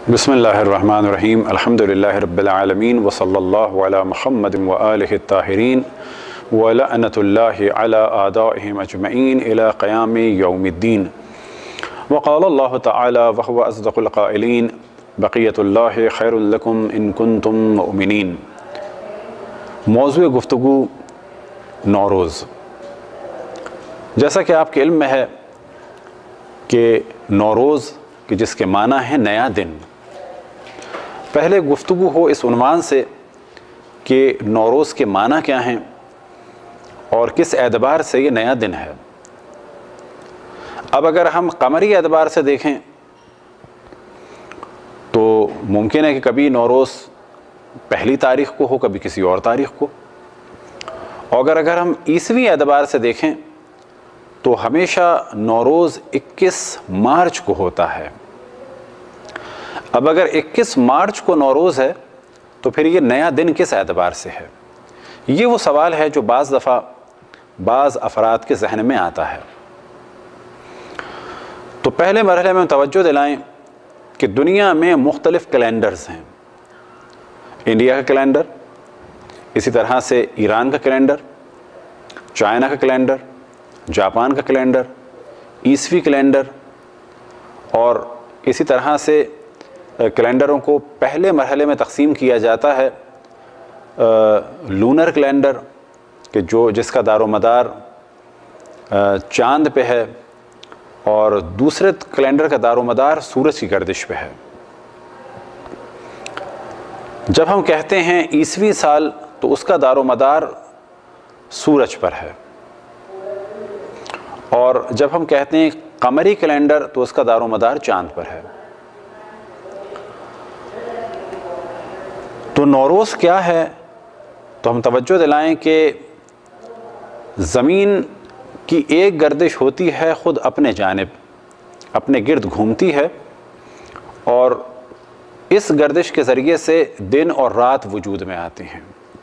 बिस्मिल्लाहिर्रहमानिर्रहीम अल्हम्दुलिल्लाहि रब्बिल आलमीन व सल्लल्लाहु अला मुहम्मद व आलिहि त्ताहिरीन व लअनतुल्लाहि अला आदाइहिम अजमईन इला क़यामि यौमिद्दीन व क़ाल अल्लाहु तआला व हुवा अस्दक़ुल क़ाइलीन बक़ियतुल्लाहि खैरुल लकुम इन कुंतुम मुमिनीन। मौज़ूए गुफ्तगू नौरोज़। जैसा कि आपके इल्म में है कि नौरोज़ कि जिसके माना है नया दिन, पहले गुफ्तगू हो इस उन्वान से कि नौरोज़ के माना क्या हैं और किस एतबार से ये नया दिन है। अब अगर हम कमरी एतबार से देखें तो मुमकिन है कि कभी नौरोज़ पहली तारीख़ को हो, कभी किसी और तारीख़ को। और अगर हम ईसवी एतबार से देखें तो हमेशा नौरोज़ 21 मार्च को होता है। अब अगर 21 मार्च को नौरोज़ है तो फिर ये नया दिन किस एतबार से है? ये वो सवाल है जो बाज़ दफ़ा बाज़ अफराद के जहन में आता है। तो पहले मरहले में तवज्जो दिलाएं कि दुनिया में मुख्तलिफ़ कैलेंडर्स हैं। इंडिया का कैलेंडर, इसी तरह से ईरान का कैलेंडर, चाइना का कैलेंडर, जापान का कैलेंडर, ईसवी कैलेंडर, और इसी तरह से कैलेंडरों को पहले मरहले में तकसीम किया जाता है लूनर कैलेंडर कि जिसका दारोमदार चाँद पे है, और दूसरे कैलेंडर का दारोमदार सूरज की गर्दिश पे है। जब हम कहते हैं ईसवी साल तो उसका दारोमदार सूरज पर है, और जब हम कहते हैं कमरी कैलेंडर तो उसका दारोमदार चाँद पर है। तो नौरोज़ क्या है? तो हम तवज्जो दिलाएं कि ज़मीन की एक गर्दिश होती है, ख़ुद अपने जानिब अपने गिर्द घूमती है, और इस गर्दिश के ज़रिए से दिन और रात वजूद में आते हैं।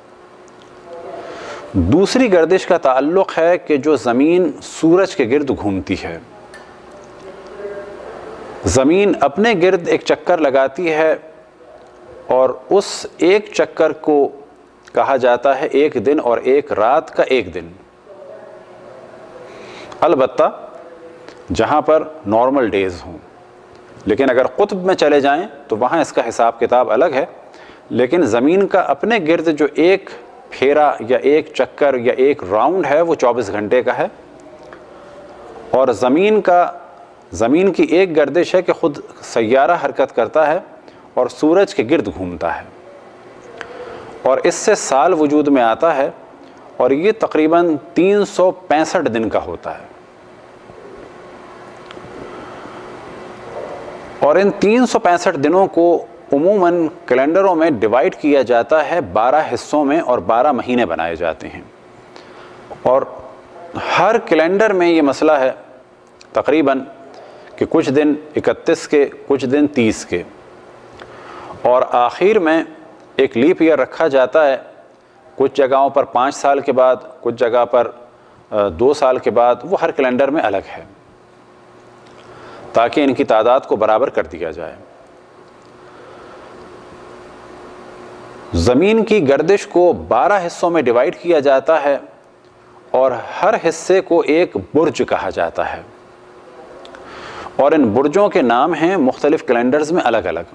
दूसरी गर्दिश का ताल्लुक़ है कि जो ज़मीन सूरज के गिर्द घूमती है। ज़मीन अपने गिर्द एक चक्कर लगाती है और उस एक चक्कर को कहा जाता है एक दिन और एक रात का एक दिन। अलबत्ता जहाँ पर नॉर्मल डेज़ हों, लेकिन अगर क़ुत्ब में चले जाएं तो वहाँ इसका हिसाब किताब अलग है। लेकिन ज़मीन का अपने गिर्द जो एक फेरा या एक चक्कर या एक राउंड है वो 24 घंटे का है, और ज़मीन की एक गर्दिश है कि ख़ुद सैयारा हरकत करता है और सूरज के गिर्द घूमता है, और इससे साल वजूद में आता है, और ये तकरीबन 365 दिन का होता है। और इन 365 दिनों को उमूमन कैलेंडरों में डिवाइड किया जाता है 12 हिस्सों में, और 12 महीने बनाए जाते हैं। और हर कैलेंडर में ये मसला है तकरीबन कि कुछ दिन 31 के, कुछ दिन 30 के, और आखिर में एक लीप ईयर रखा जाता है। कुछ जगहों पर 5 साल के बाद, कुछ जगह पर 2 साल के बाद, वो हर कैलेंडर में अलग है ताकि इनकी तादाद को बराबर कर दिया जाए। ज़मीन की गर्दिश को 12 हिस्सों में डिवाइड किया जाता है, और हर हिस्से को एक बुर्ज कहा जाता है, और इन बुर्जों के नाम हैं मुख्तलिफ़ कैलेंडर्स में अलग अलग।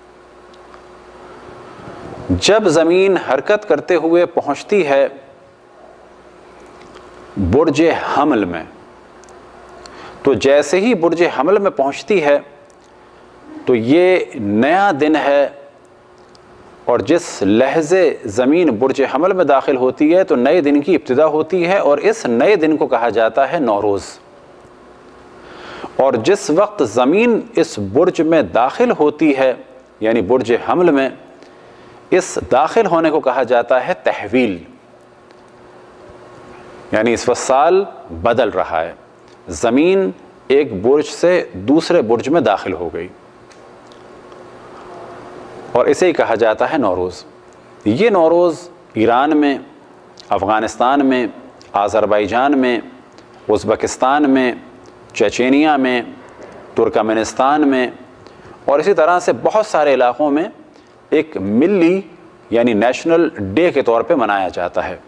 जब ज़मीन हरकत करते हुए पहुंचती है बुर्ज हमल में, तो जैसे ही बुर्ज हमल में पहुंचती है तो ये नया दिन है, और जिस लहज़े ज़मीन बुर्ज हमल में दाखिल होती है तो नए दिन की इब्तिदा होती है, और इस नए दिन को कहा जाता है नौरोज़। और जिस वक्त ज़मीन इस बुर्ज में दाखिल होती है, यानी बुर्ज हमल में, इस दाखिल होने को कहा जाता है तहवील, यानी इस वक्त साल बदल रहा है, ज़मीन एक बुर्ज से दूसरे बुर्ज में दाखिल हो गई, और इसे ही कहा जाता है नौरोज़। ये नौरोज़ ईरान में, अफ़ग़ानिस्तान में, आज़रबाईजान में, उज़्बेकिस्तान में, चेचेनिया में, तुर्कमेनिस्तान में اور اسی طرح سے بہت سارے علاقوں میں ایک ملی یعنی نیشنل ڈے کے طور پہ منایا جاتا ہے۔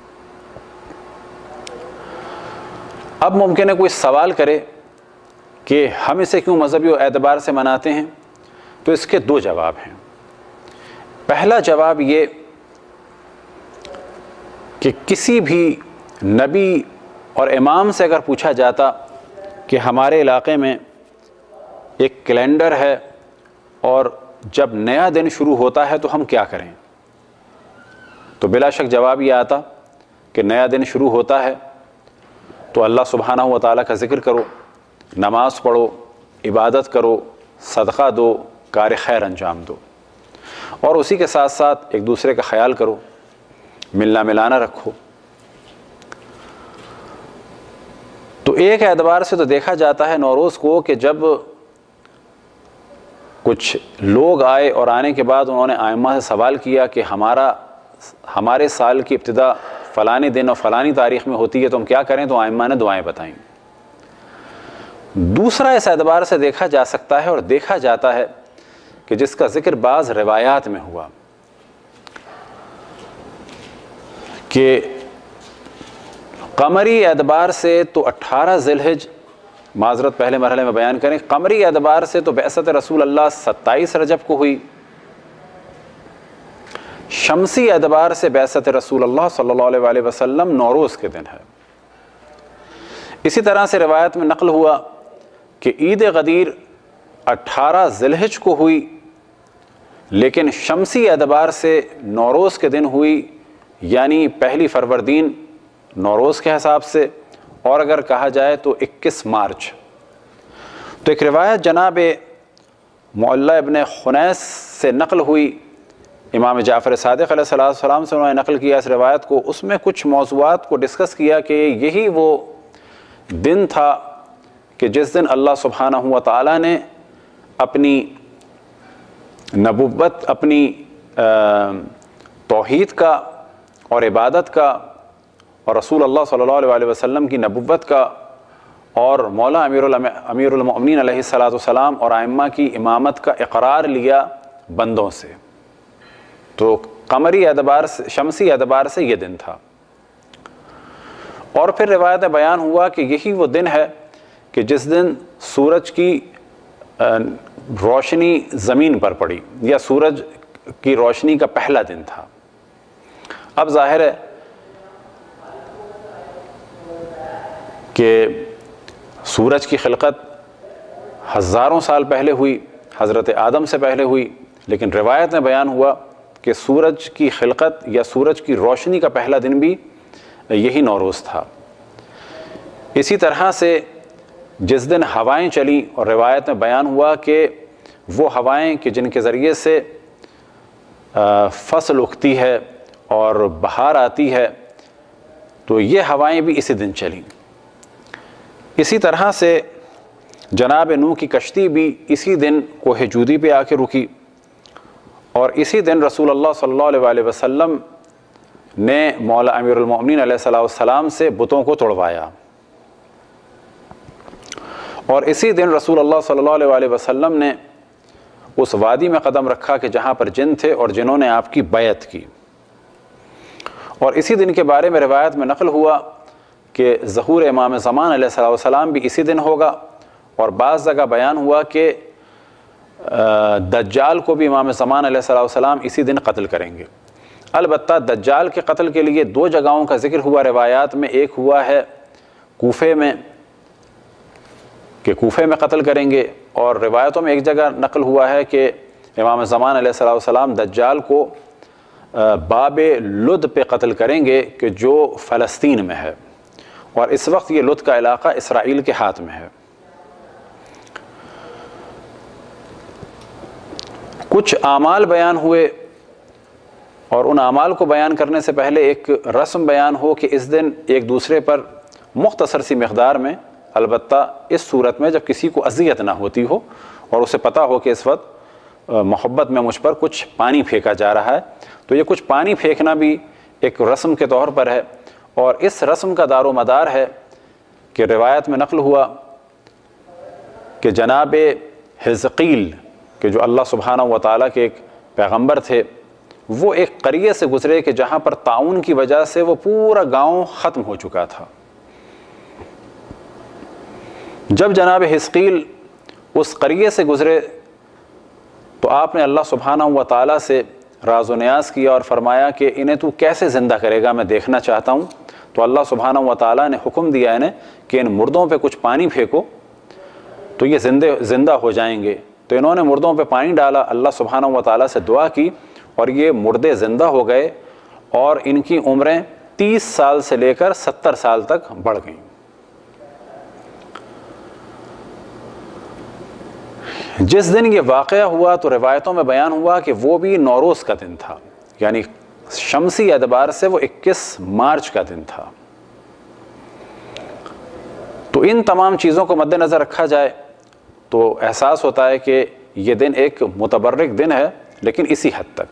اب ممکن ہے کوئی سوال کرے کہ ہم اسے کیوں مذہبی اعتبار سے مناتے ہیں، تو اس کے دو جواب ہیں۔ پہلا جواب یہ کہ کسی بھی نبی اور امام سے اگر پوچھا جاتا کہ ہمارے علاقے میں ایک کیلنڈر ہے اور جب نیا دن شروع ہوتا ہے تو ہم کیا کریں، تو بلا شک جواب یہ آتا کہ نیا دن شروع ہوتا ہے تو اللہ سبحانہ و تعالیٰ کا ذکر کرو، نماز پڑھو، عبادت کرو، صدقہ دو، کار خیر انجام دو، اور اسی کے ساتھ ساتھ ایک دوسرے کا خیال کرو، ملنا ملانا رکھو۔ تو ایک اعتبار سے تو دیکھا جاتا ہے نوروز کو کہ جب کچھ لوگ آئے اور آنے کے بعد انہوں نے ائمہ سے سوال کیا کہ ہمارے سال کی ابتدا فلانی دن اور فلانی تاریخ میں ہوتی ہے تو ہم کیا کریں، تو ائمہ نے دعائیں بتائیں۔ دوسرا اس اعتبار سے دیکھا جا سکتا ہے اور دیکھا جاتا ہے کہ جس کا ذکر بعض روایات میں ہوا کہ قمری اعتبار سے تو 18 ذی الحجہ، معذرت پہلے مرحلے میں بیان کریں، قمری اعتبار سے تو بعثت رسول اللہ 27 رجب کو ہوئی، شمسی اعتبار سے بعثت رسول اللہ صلی اللہ علیہ وسلم نوروز کے دن ہے۔ اسی طرح سے روایت میں نقل ہوا کہ عید غدیر 18 ذی الحجہ کو ہوئی، لیکن شمسی اعتبار سے نوروز کے دن ہوئی، یعنی پہلی فروردین نوروز کے حساب سے، اور اگر کہا جائے تو 21 مارچ۔ تو ایک روایت جناب معلّہ ابن خنیس سے نقل ہوئی، امام جعفر صادق علیہ السلام سے انہوں نے نقل کیا اس روایت کو، اس میں کچھ موضوعات کو ڈسکس کیا کہ یہی وہ دن تھا کہ جس دن اللہ سبحانہ و تعالیٰ نے اپنی نبوت، اپنی توحید کا اور عبادت کا اور رسول اللہ صلی اللہ علیہ وسلم کی نبوت کا اور مولا امیر المؤمنین علیہ السلام اور ائمہ کی امامت کا اقرار لیا بندوں سے۔ تو قمری اعتبار سے، شمسی اعتبار سے یہ دن تھا۔ اور پھر روایت بیان ہوا کہ یہی وہ دن ہے کہ جس دن سورج کی روشنی زمین پر پڑی، یا سورج کی روشنی کا پہلا دن تھا۔ اب ظاہر ہے کہ سورج کی خلقت ہزاروں سال پہلے ہوئی، حضرت آدم سے پہلے ہوئی، لیکن روایت میں بیان ہوا کہ سورج کی خلقت یا سورج کی روشنی کا پہلا دن بھی یہی نوروز تھا۔ اسی طرح سے جس دن ہوائیں چلیں، اور روایت میں بیان ہوا کہ وہ ہوائیں کہ جن کے ذریعے سے فصل اگتی ہے اور بہار آتی ہے، تو یہ ہوائیں بھی اسی دن چلیں۔ اسی طرح سے جناب نوح کی کشتی بھی اسی دن کوہ جودی پہ آ کے رکی، اور اسی دن رسول اللہ صلی اللہ علیہ وسلم نے مولا امیر المؤمنین علیہ السلام سے بتوں کو توڑوایا، اور اسی دن رسول اللہ صلی اللہ علیہ وسلم نے اس وادی میں قدم رکھا کہ جہاں پر جن تھے اور جنہوں نے آپ کی بیعت کی۔ اور اسی دن کے بارے میں روایت میں نقل ہوا کہ ظہور امام زمان علیہ السلام بھی اسی دن ہوگا، اور بعض جگہ بیان ہوا کہ دجال کو بھی امام زمان علیہ السلام اسی دن قتل کریں گے۔ البتہ دجال کے قتل کے لیے دو جگہوں کا ذکر ہوا روایات میں، ایک ہوا ہے کوفے میں کہ کوفے میں قتل کریں گے، اور روایتوں میں ایک جگہ نقل ہوا ہے کہ امام زمان علیہ السلام دجال کو باب لد پہ قتل کریں گے کہ جو فلسطین میں ہے، اور اس وقت یہ لد کا علاقہ اسرائیل کے ہاتھ میں ہے۔ کچھ اعمال بیان ہوئے، اور ان اعمال کو بیان کرنے سے پہلے ایک رسم بیان ہو کہ اس دن ایک دوسرے پر مختصر سی مقدار میں، البتہ اس صورت میں جب کسی کو اذیت نہ ہوتی ہو اور اسے پتہ ہو کہ اس وقت محبت میں مجھ پر کچھ پانی پھینکا جا رہا ہے، تو یہ کچھ پانی پھینکنا بھی ایک رسم کے طور پر ہے، اور اس رسم کا دار و مدار ہے کہ روایت میں نقل ہوا کہ جناب حزقیل کہ جو اللہ سبحانہ و تعالیٰ کے ایک پیغمبر تھے، وہ ایک قریے سے گزرے کہ جہاں پر طاعون کی وجہ سے وہ پورا گاؤں ختم ہو چکا تھا۔ جب جناب حزقیل اس قریے سے گزرے تو آپ نے اللہ سبحانہ و تعالیٰ سے راز و نیاز کیا اور فرمایا کہ انہیں تو کیسے زندہ کرے گا، میں دیکھنا چاہتا ہوں۔ تو اللہ سبحانہ و تعالیٰ نے حکم دیا انہیں کہ ان مردوں پہ کچھ پانی پھینکو تو یہ زندہ ہو جائیں گے۔ تو انہوں نے مردوں پہ پانی ڈالا، اللہ سبحانہ و تعالیٰ سے دعا کی اور یہ مردے زندہ ہو گئے اور ان کی عمریں 30 سال سے لے کر 70 سال تک بڑھ گئیں۔ جس دن یہ واقعہ ہوا تو روایتوں میں بیان ہوا کہ وہ بھی نوروز کا دن تھا، یعنی شمسی اعتبار سے وہ 21 مارچ کا دن تھا۔ تو ان تمام چیزوں کو مد نظر رکھا جائے تو احساس ہوتا ہے کہ یہ دن ایک متبرک دن ہے، لیکن اسی حد تک۔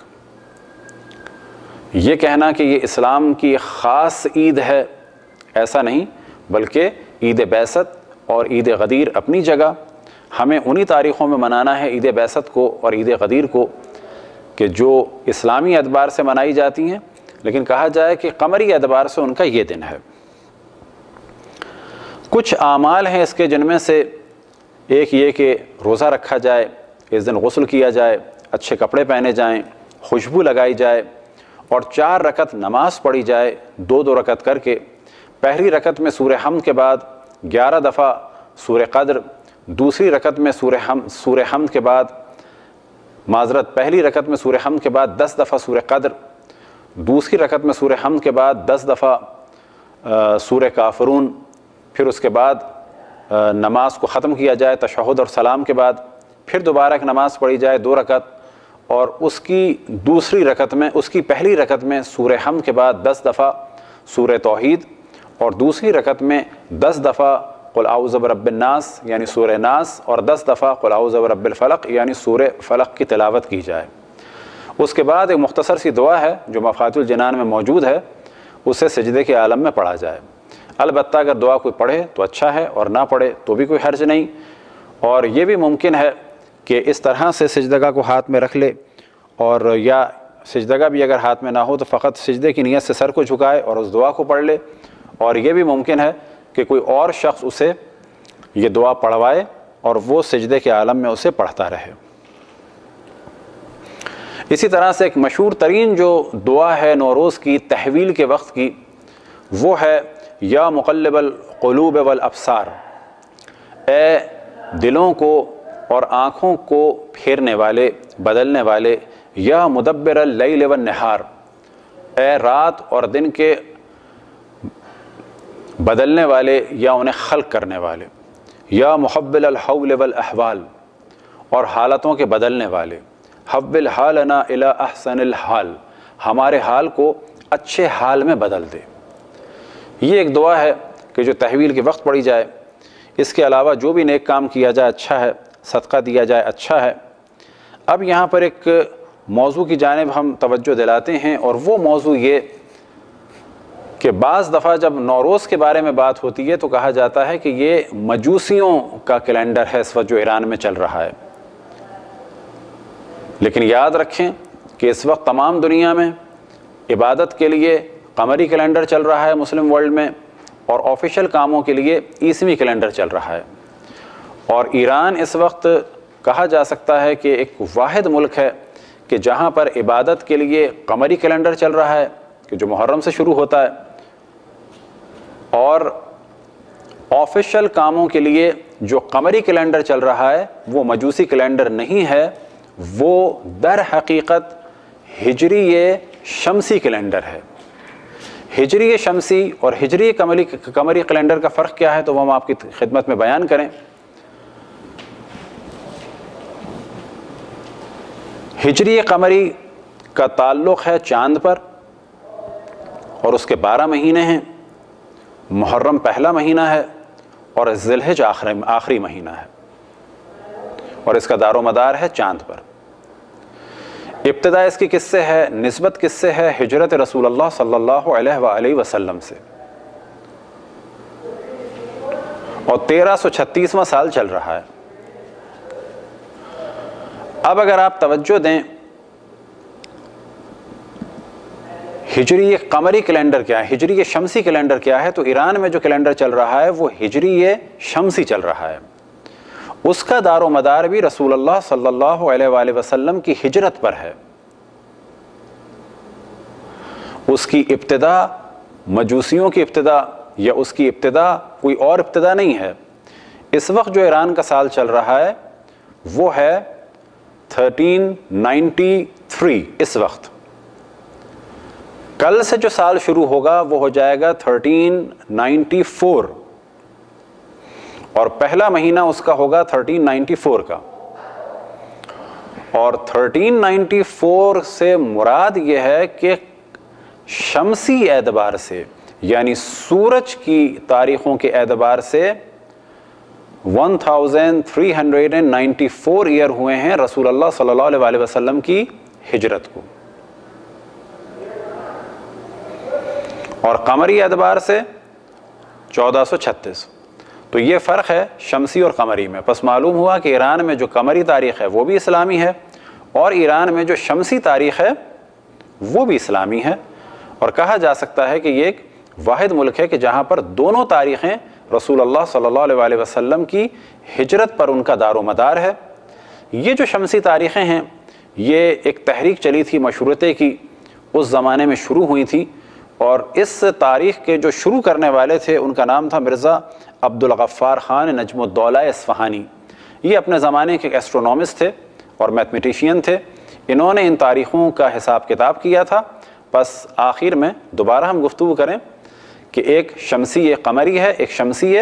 یہ کہنا کہ یہ اسلام کی خاص عید ہے ایسا نہیں، بلکہ عید بعثت اور عید غدیر اپنی جگہ، ہمیں انہی تاریخوں میں منانا ہے عید بعثت کو اور عید غدیر کو کہ جو اسلامی اعتبار سے منائی جاتی ہیں، لیکن کہا جائے کہ قمری اعتبار سے ان کا یہ دن ہے۔ کچھ اعمال ہیں اس کے جن میں سے ایک یہ کہ روزہ رکھا جائے، اس دن غسل کیا جائے، اچھے کپڑے پہنے جائیں، خوشبو لگائی جائے اور 4 رکعت نماز پڑھی جائے 2 رکعت کر کے۔ پہلی رکعت میں سورہ حمد کے بعد 11 دفعہ سورہ قدر، دوسری رکعت میں سورہ حمد کے بعد پہلی رکعت میں سورہ حمد کے بعد 10 دفعہ سورہ قدر، دوسری رکعت میں سورہ حمد کے بعد 10 دفعہ سورہ کافرون، پھر اس کے بعد نماز کو ختم کیا جائے تشہد اور سلام کے بعد، پھر دوبارہ ایک نماز پڑھی جائے 2 رکعت اور اس کی پہلی رکعت میں سورہ حمد کے بعد 10 دفعہ سورہ توحید اور دوسری رکعت میں 10 دفعہ قل اعوذ برب الناس یعنی سورہ ناس اور 10 دفعہ قل اعوذ برب الفلق یعنی سورہ فلق کی تلاوت کی جائے۔ اس کے بعد ایک مختصر سی دعا ہے جو مفاتیح الجنان میں موجود ہے، اسے سجدے کے عالم میں پڑھا جائے۔ البتہ اگر دعا کوئی پڑھے تو اچھا ہے اور نہ پڑھے تو بھی کوئی حرج نہیں، اور یہ بھی ممکن ہے کہ اس طرح سے سجدگاہ کو ہاتھ میں رکھ لے، اور یا سجدگاہ بھی اگر ہاتھ میں نہ ہو تو فقط سجدے کی نیت سے سر کو جھکائے اور اس دعا کو پڑھ لے، اور یہ بھی ممکن ہے کہ کوئی اور شخص اسے یہ دعا پڑھوائے اور وہ سجدے کے عالم میں اسے پڑھتا رہے۔ اسی طرح سے ایک مشہور ترین جو دعا ہے نوروز کی تحویل کے وقت کی، وہ ہے یا مقلب القلوب والابصار، اے دلوں کو اور آنکھوں کو پھیرنے والے، بدلنے والے، یا مدبر اللیل والنہار، اے رات اور دن کے بدلنے والے یا انہیں خلق کرنے والے، یا محول الحول والاحوال، اور حالتوں کے بدلنے والے، حول حالنا الی احسن الحال، ہمارے حال کو اچھے حال میں بدل دے۔ یہ ایک دعا ہے کہ جو تحویل کے وقت پڑھی جائے۔ اس کے علاوہ جو بھی نیک کام کیا جائے اچھا ہے، صدقہ دیا جائے اچھا ہے۔ اب یہاں پر ایک موضوع کی جانب ہم توجہ دلاتے ہیں، اور وہ موضوع یہ کہ بعض دفعہ جب نوروز کے بارے میں بات ہوتی ہے تو کہا جاتا ہے کہ یہ مجوسیوں کا کیلنڈر ہے اس وقت جو ایران میں چل رہا ہے، لیکن یاد رکھیں کہ اس وقت تمام دنیا میں عبادت کے لیے قمری کیلنڈر چل رہا ہے مسلم ورلڈ میں، اور آفیشل کاموں کے لیے عیسوی کیلنڈر چل رہا ہے، اور ایران اس وقت کہا جا سکتا ہے کہ ایک واحد ملک ہے کہ جہاں پر عبادت کے لیے قمری کیلنڈر چل رہا ہے کہ جو محرم سے شروع ہوتا ہے، اور آفیشل کاموں کے لیے جو قمری کیلنڈر چل رہا ہے وہ مجوسی کیلنڈر نہیں ہے، وہ در حقیقت ہجری شمسی کیلنڈر ہے۔ ہجری شمسی اور ہجری قمری کیلنڈر کا فرق کیا ہے تو وہ ہم آپ کی خدمت میں بیان کریں۔ ہجری قمری کا تعلق ہے چاند پر، اور اس کے 12 مہینے ہیں۔ محرم پہلا مہینہ ہے اور ذی الحج آخری مہینہ ہے، اور اس کا دار و مدار ہے چاند پر۔ ابتدا اس کی کس سے ہے؟ نسبت کس سے ہے؟ ہجرت رسول اللہ صلی اللہ علیہ وآلہ وسلم سے، اور 1336واں سال چل رہا ہے۔ اب اگر آپ توجہ دیں ہجری قمری کیلنڈر کیا ہے، ہجری شمسی کیلنڈر کیا ہے، تو ایران میں جو کیلنڈر چل رہا ہے وہ ہجری شمسی چل رہا ہے. اس کا دار و مدار بھی رسول اللہ صلی اللہ علیہ وآلہ وسلم کی ہجرت پر ہے. اس کی ابتدا مجوسیوں کی ابتدا یا اس کی ابتدا کوئی اور ابتدا نہیں ہے. اس وقت جو ایران کا سال چل رہا ہے وہ ہے 1393. اس وقت کل سے جو سال شروع ہوگا وہ ہو جائے گا 1394 اور پہلا مہینہ اس کا ہوگا 1394 کا. اور 1394 سے مراد یہ ہے کہ شمسی اعتبار سے یعنی سورج کی تاریخوں کے اعتبار سے 1394 ایئر ہوئے ہیں رسول اللہ صلی اللہ علیہ وسلم کی ہجرت کو. اور قمری اعتبار سے 1436. تو یہ فرق ہے شمسی اور قمری میں. پس معلوم ہوا کہ ایران میں جو قمری تاریخ ہے وہ بھی اسلامی ہے اور ایران میں جو شمسی تاریخ ہے وہ بھی اسلامی ہے. اور کہا جا سکتا ہے کہ یہ ایک واحد ملک ہے کہ جہاں پر دونوں تاریخیں رسول اللہ صلی اللہ علیہ وسلم کی ہجرت پر ان کا دار و مدار ہے. یہ جو شمسی تاریخیں ہیں یہ ایک تحریک چلی تھی مشروطے کی، اس زمانے میں شروع ہوئی تھی. اور اس تاریخ کے جو شروع کرنے والے تھے ان کا نام تھا مرزا عبدالغفار خان نجم الدولہ اصفہانی. یہ اپنے زمانے کے ایسٹرونومسٹ تھے اور میتھمیٹیشین تھے. انہوں نے ان تاریخوں کا حساب کتاب کیا تھا. بس آخر میں دوبارہ ہم گفتگو کریں کہ ایک شمسی قمری ہے، ایک شمسی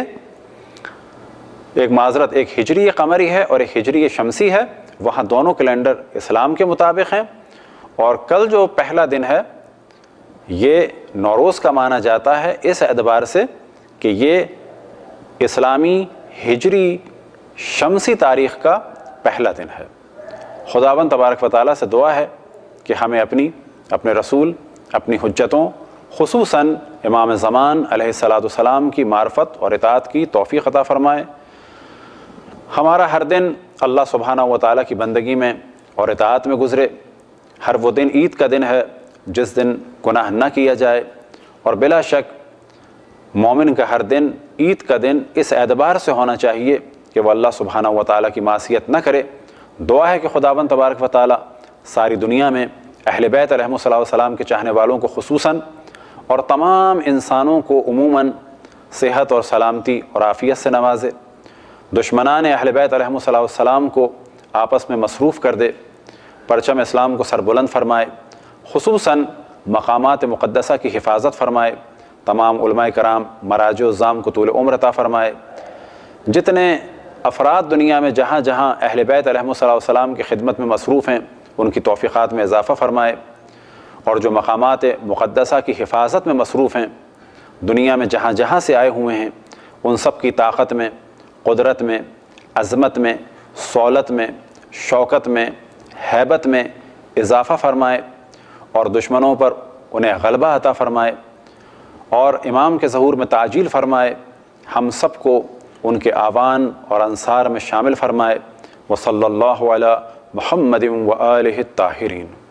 ایک ہجری قمری ہے اور ایک ہجری شمسی ہے. وہاں دونوں کیلنڈر اسلام کے مطابق ہیں. اور کل جو پہلا دن ہے یہ نوروز کا مانا جاتا ہے اس اعتبار سے کہ یہ اسلامی ہجری شمسی تاریخ کا پہلا دن ہے. خداوند تبارک و تعالیٰ سے دعا ہے کہ ہمیں اپنے رسول، اپنی حجتوں، خصوصاً امام زمان علیہ السلام کی معرفت اور اطاعت کی توفیق عطا فرمائے. ہمارا ہر دن اللہ سبحانہ و تعالیٰ کی بندگی میں اور اطاعت میں گزرے. ہر وہ دن عید کا دن ہے جس دن گناہ نہ کیا جائے. اور بلا شک مومن کا ہر دن عید کا دن اس اعتبار سے ہونا چاہیے کہ وہ اللہ سبحانہ و تعالیٰ کی معصیت نہ کرے. دعا ہے کہ خداوند تبارک و تعالیٰ ساری دنیا میں اہل بیت علیہم السلام کے چاہنے والوں کو خصوصاً اور تمام انسانوں کو عموماً صحت اور سلامتی اور عافیت سے نوازے. دشمنان اہل بیت علیہم السلام کو آپس میں مصروف کر دے. پرچم اسلام کو سربلند فرمائے. خصوصاً مقامات مقدسہ کی حفاظت فرمائے. تمام علماء کرام مراجع الزام کو طول عمر عطا فرمائے. جتنے افراد دنیا میں جہاں جہاں اہل بیت علیہم السلام کی خدمت میں مصروف ہیں ان کی توفیقات میں اضافہ فرمائے. اور جو مقامات مقدسہ کی حفاظت میں مصروف ہیں دنیا میں جہاں جہاں سے آئے ہوئے ہیں ان سب کی طاقت میں، قدرت میں، عظمت میں، صولت میں، شوکت میں، ہیبت میں اضافہ فرمائے اور دشمنوں پر انہیں غلبہ عطا فرمائے اور امام کے ظہور میں تعجیل فرمائے. ہم سب کو ان کے آوان اور انصار میں شامل فرمائے. وصلی اللہ علی محمد و آلہ الطاہرین.